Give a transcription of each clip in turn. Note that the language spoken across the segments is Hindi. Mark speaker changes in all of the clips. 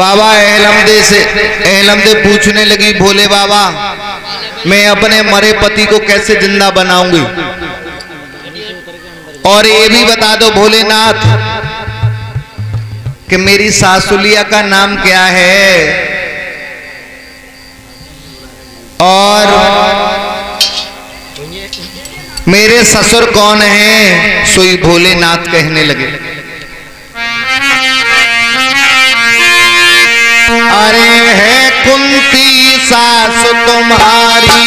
Speaker 1: बाबा अहलमदे पूछने लगी, भोले बाबा मैं अपने मरे पति को कैसे जिंदा बनाऊंगी, और ये भी बता दो भोलेनाथ कि मेरी सासुलिया का नाम क्या है, और मेरे ससुर कौन हैं। सोई भोलेनाथ कहने लगे, अरे है कुंती सास तुम्हारी,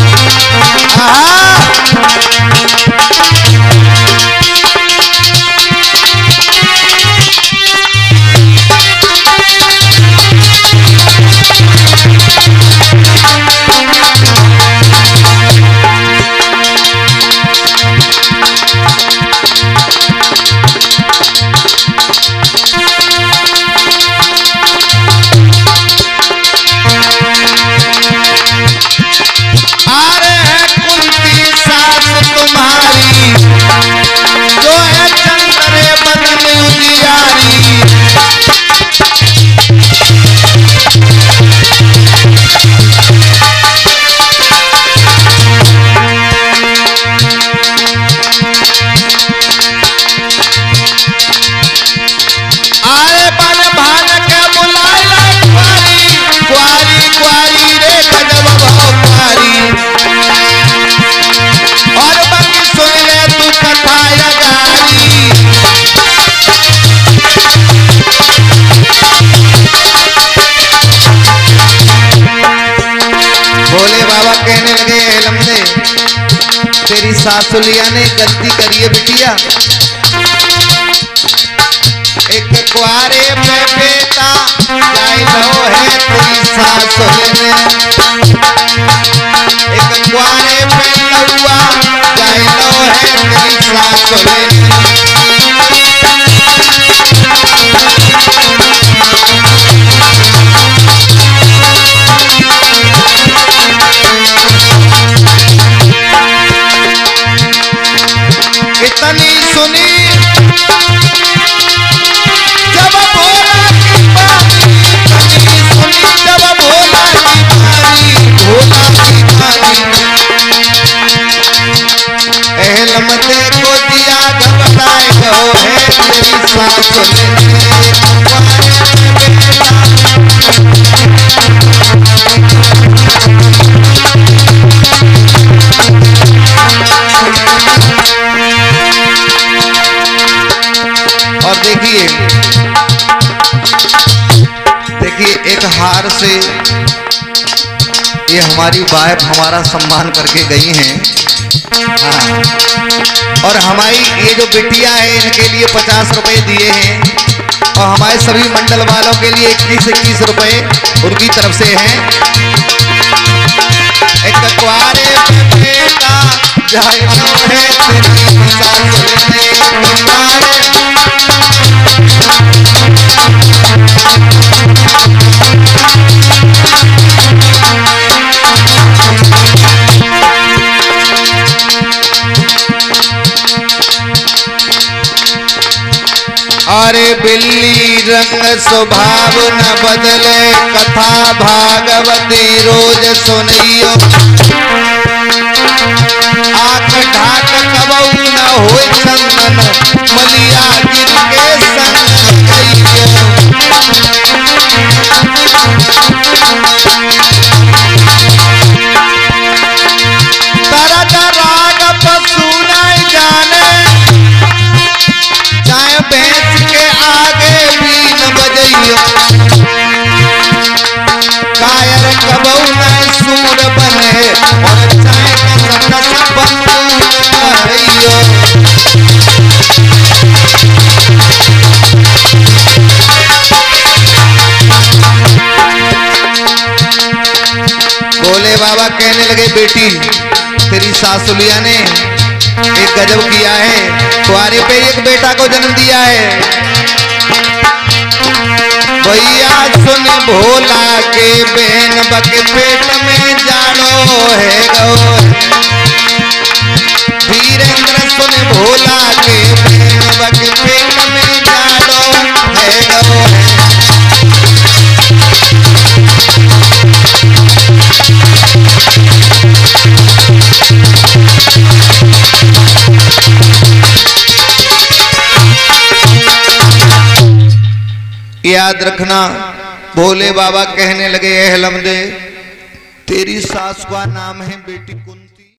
Speaker 1: तेरी सासुलिया ने गलती करी है बिटिया, एक कुआरे पे बेटा जाए लो है तेरी सासुलिया, एक कुआरे पे लौआ जाए लो है तेरी सासुलिया। इतनी सुनी जब भोला की बारी, इतनी सुनी जब भोला की बारी, भोला की बारी अहलमदे को दिया घबराए गो है तेरी सासुलिया। और देखिए एक हार से ये हमारी वाइफ हमारा सम्मान करके गई हैं। हाँ, और हमारी ये जो बिटिया है इनके लिए 50 रुपए दिए हैं, और हमारे सभी मंडल वालों के लिए 21 रुपए उनकी तरफ से हैं। एक कुआरे पे बेटा जाए है तेरी सासुलिया। अरे बिल्ली रंग स्वभाव न बदले, कथा भागवती रोज सुनियो, आंख ढाक कबऊ न होए चंदन, मलिया गिर के संग गइयो। तरज राग पशु नहीं जाने, चाहे भैंस के आगे बीन बजइयो, कायर कबऊ न सूर बने, और चाहे कसम बंदूक कहियो। भोले बाबा कहने लगे, बेटी तेरी सासुलिया ने एक गजब किया है, तुम्हारे पे एक बेटा को जन्म दिया है। भैया सुन भोला के बहन बके पेट में जानो है गो, धीरेन्द्र सुन भोला के बहन बके पेट में जानो है गो। याद रखना, भोले बाबा कहने लगे, ए हलमदे, तेरी सास का नाम है बेटी कुंद।